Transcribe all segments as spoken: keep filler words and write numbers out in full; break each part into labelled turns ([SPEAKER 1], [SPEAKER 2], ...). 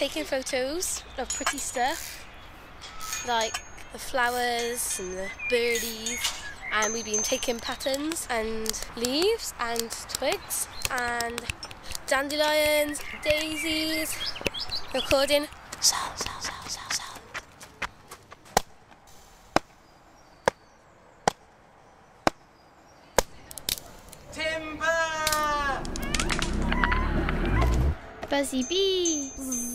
[SPEAKER 1] taking photos of pretty stuff, like the flowers and the birdies, and we've been taking patterns and leaves and twigs and dandelions, daisies, recording sound, sound, sound, sound, sound.
[SPEAKER 2] Timber!
[SPEAKER 1] Buzzy bee.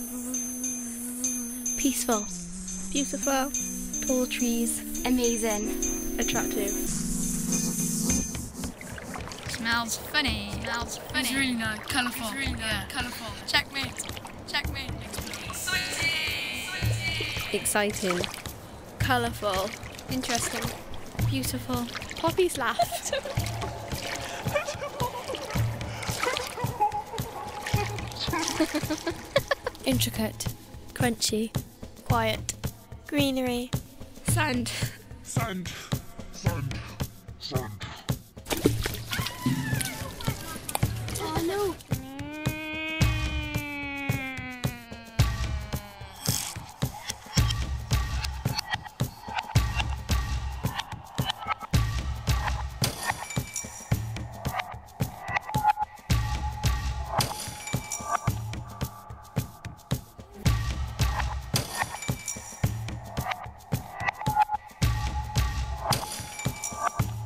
[SPEAKER 1] Peaceful.
[SPEAKER 3] Beautiful.
[SPEAKER 1] Tall trees. Amazing.
[SPEAKER 3] Attractive.
[SPEAKER 4] Smells funny. Smells funny.
[SPEAKER 5] It's really nice. Colourful.
[SPEAKER 4] It's really nice.
[SPEAKER 5] Yeah.
[SPEAKER 4] Colourful. Checkmate. Checkmate. Exciting.
[SPEAKER 3] Exciting.
[SPEAKER 1] Colourful.
[SPEAKER 3] Interesting.
[SPEAKER 1] Beautiful.
[SPEAKER 3] Poppy's laugh.
[SPEAKER 1] Intricate.
[SPEAKER 3] Crunchy.
[SPEAKER 1] Quiet.
[SPEAKER 3] Greenery.
[SPEAKER 1] Sand.
[SPEAKER 6] Sand. Sand. Sand.
[SPEAKER 1] Oh no.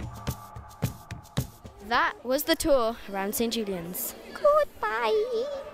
[SPEAKER 1] That was the tour around Saint Julian's.
[SPEAKER 3] Goodbye.